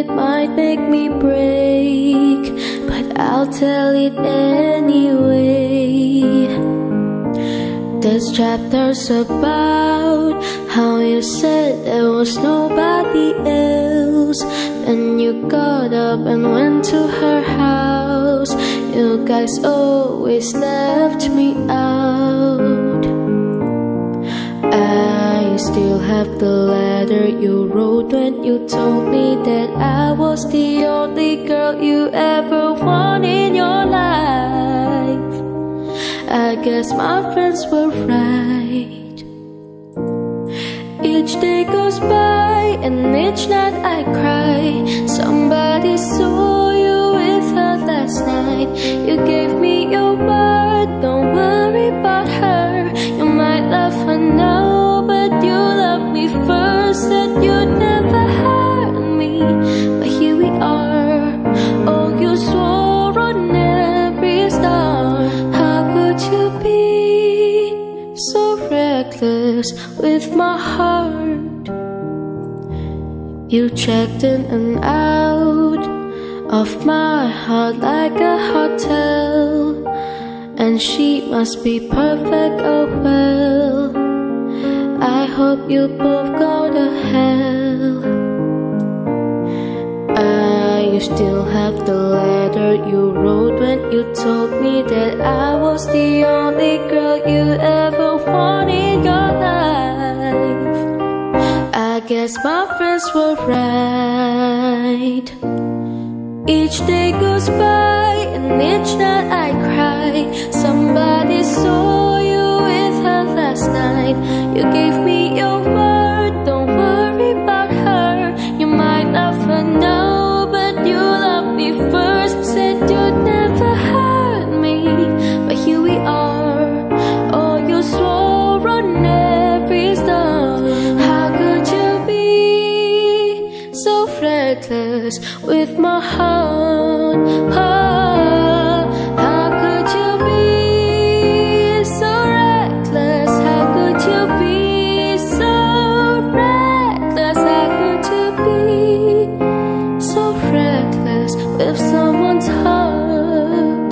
it might make me break, but I'll tell it anyway. This chapter's about how you said there was nobody else. Then you got up and went to her house. You guys always left me out. I still have the letter you wrote when you told me that I was the only girl you ever want in your life. I guess my friends were right. Each day goes by and each night I cry. Somebody saw you with her last night. You gave me your word, don't worry about her. You might love her now, but you loved me first. Said you'd never hurt me, but here we are. Oh, you swore on every star. How could you be so reckless with my heart? You checked in and out of my heart like a hotel, and she must be perfect, oh well. I hope you both go to hell. I still have the letter you wrote when you told me that I was the only girl you ever wanted in your life. I guess my friends were right. Each day goes by and each night I cry. Somebody saw you with her last night. You gave me your word, don't worry about her. You might love her now, but you loved me first. Said you'd never hurt me, but here we are. Oh, you swore on every star. How could you be so reckless with my heart? Oh, how could you be so reckless? How could you be so reckless? How could you be so reckless with someone's heart?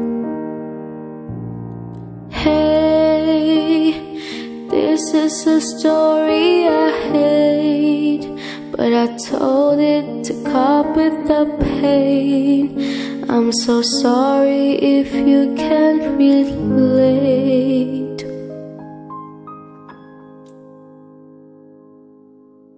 Hey, this is a story I hate, but I told it to cope with the pain. I'm so sorry if you can't relate.